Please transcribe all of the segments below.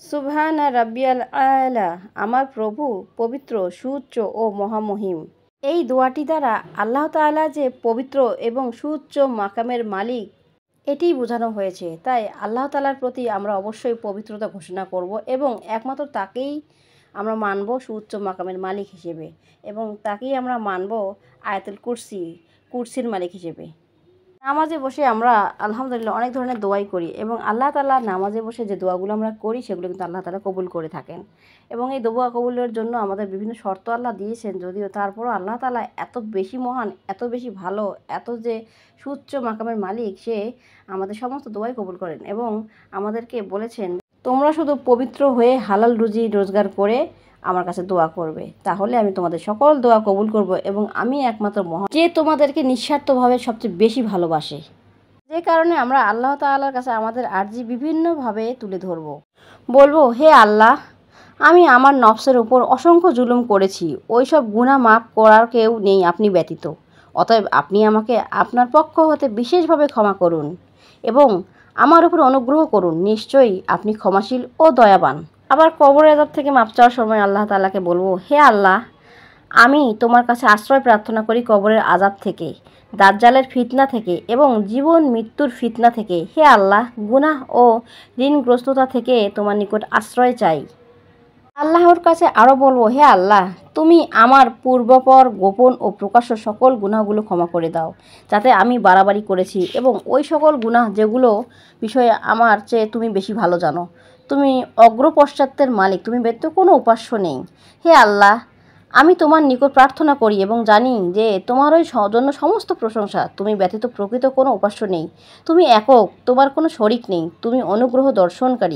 সুবহানা রাব্বিয়াল আলা। আমার প্রভু পবিত্র, সুউচ্চ ও মহামহিম। এই দোয়াটি দ্বারা আল্লাহ তাআলা যে পবিত্র এবং সুউচ্চ মাকামের মালিক এটিই বোঝানো হয়েছে। তাই আল্লাহ তাআলার প্রতি আমরা অবশ্যই পবিত্রতা ঘোষণা করব এবং একমাত্র তাকেই আমরা মানব সুউচ্চ মাকামের মালিক হিসেবে, এবং তাকেই আমরা মানব আয়াতুল কুরসির মালিক হিসেবে। নামাজে বসে আমরা আলহামদুলিল্লাহ অনেক ধরনের দোয়াই করি, এবং আল্লাহ তাআলা নামাজে বসে যে দোয়াগুলো আমরা করি সেগুলো কিন্তু আল্লাহ তাআলা কবুল করে থাকেন। এবং এই দোয়া কবুলের জন্য আমাদের বিভিন্ন শর্ত আল্লাহ দিয়েছেন, যদিও তারপরও আল্লাহ তাআলা এত বেশি মহান, এত বেশি ভালো, এত যে সুউচ্চ মাকামের মালিক, সে আমাদের সমস্ত দোয়াই কবুল করেন এবং আমাদেরকে বলেছেন, তোমরা শুধু পবিত্র হয়ে হালাল রুজি রোজগার করে আমার কাছে দোয়া করবে, তাহলে আমি তোমাদের সকল দোয়া কবুল করব এবং আমি একমাত্র মহান যে তোমাদেরকে নিঃস্বার্থভাবে সবচেয়ে বেশি ভালোবাসে। যে কারণে আমরা আল্লাহ তাআলার কাছে আমাদের আরজি বিভিন্নভাবে তুলে ধরব। বলবো, হে আল্লাহ, আমি আমার নফসের উপর অসংখ্য জুলুম করেছি, ওই সব গুনাহ মাফ করার কেউ নেই আপনি ব্যতীত। অতএব আপনি আমাকে আপনার পক্ষ হতে বিশেষভাবে ক্ষমা করুন এবং আমার উপর অনুগ্রহ করুন। নিশ্চয়ই আপনি ক্ষমাশীল ও দয়াবান। আবার কবর আযাব থেকে মাপ চাওয়ার সময় আল্লাহ তাআলাকে বলবো, হে আল্লাহ, আমি তোমার কাছে আশ্রয় প্রার্থনা করি কবরের আযাব থেকে, দাজ্জালের ফিতনা থেকে এবং জীবন মৃত্যুর ফিতনা থেকে। হে আল্লাহ, গুনাহ ও ঋণগ্রস্ততা থেকে তোমার নিকট আশ্রয় চাই। আল্লাহর কাছে আরও বলবো, হে আল্লাহ, তুমি আমার পূর্বপর গোপন ও প্রকাশ্য সকল গুনাহগুলো ক্ষমা করে দাও, যাতে আমি বাড়াবাড়ি করেছি, এবং ওই সকল গুনাহ যেগুলো বিষয়ে আমার চেয়ে তুমি বেশি ভালো জানো। তুমি অগ্রপশ্চাতের মালিক, তুমি ব্যতীত কোনো উপাস্য নেই। হে আল্লাহ, আমি তোমার নিকট প্রার্থনা করি এবং জানি যে তোমারই জন্য সমস্ত প্রশংসা। তুমি ব্যতীত প্রকৃত কোনো উপাস্য নেই, তুমি একক, তোমার কোনো শরিক নেই, তুমি অনুগ্রহ দর্শনকারী।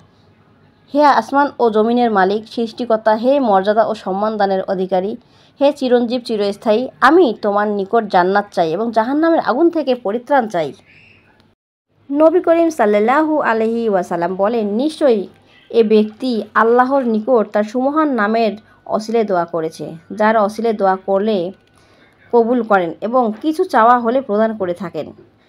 হে আসমান ও জমিনের মালিক, সৃষ্টিকর্তা, হে মর্যাদা ও সম্মান দানের অধিকারী, হে চিরঞ্জীব চিরস্থায়ী, আমি তোমার নিকট জান্নাত চাই এবং জাহান্নামের আগুন থেকে পরিত্রাণ চাই। নবী করিম সাল্লাল্লাহু আলাইহি ওয়াসাল্লাম বলেন, নিশ্চয়ই এ ব্যক্তি আল্লাহর নিকট তার সুমহান নামের অসিলে দোয়া করেছে, যার অসিলে দোয়া করলে কবুল করেন এবং কিছু চাওয়া হলে প্রদান করে থাকেন।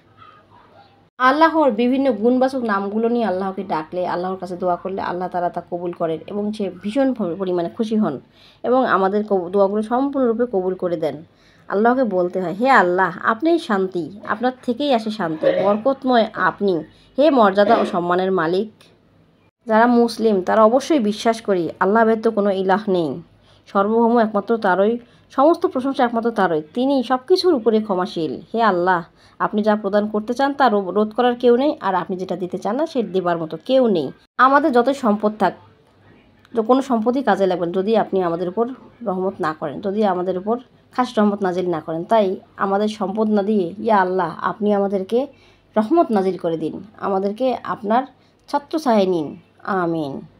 আল্লাহর বিভিন্ন গুণবাচক নামগুলো নিয়ে আল্লাহকে ডাকলে, আল্লাহর কাছে দোয়া করলে আল্লাহ তাআলা তা কবুল করেন এবং সে ভীষণ পরিমাণে খুশি হন এবং আমাদের দোয়াগুলো সম্পূর্ণরূপে কবুল করে দেন। আল্লাহকে বলতে হয়, হে আল্লাহ, আপনিই শান্তি, আপনার থেকেই আসে শান্তি, বরকতময় আপনি, হে মর্যাদা ও সম্মানের মালিক। যারা মুসলিম তারা অবশ্যই বিশ্বাস করি আল্লাহ ব্যতীত কোনো ইলাহ নেই, সর্বভৌম একমাত্র তারই, সমস্ত প্রশংসা একমাত্র তারই, তিনি সব কিছুর উপরে ক্ষমাশীল। হে আল্লাহ, আপনি যা প্রদান করতে চান তা রোধ করার কেউ নেই, আর আপনি যেটা দিতে চান না সে দেবার মতো কেউ নেই। আমাদের যতই সম্পদ থাক, কোনো সম্পদই কাজে লাগবে যদি আপনি আমাদের উপর রহমত না করেন, যদি আমাদের উপর খাস রহমত নাজিল না করেন। তাই আমাদের সম্পদ না দিয়ে, ইয়া আল্লাহ, আপনি আমাদেরকে রহমত নাজিল করে দিন, আমাদেরকে আপনার ছত্রছায়ায় নিন। আমিন।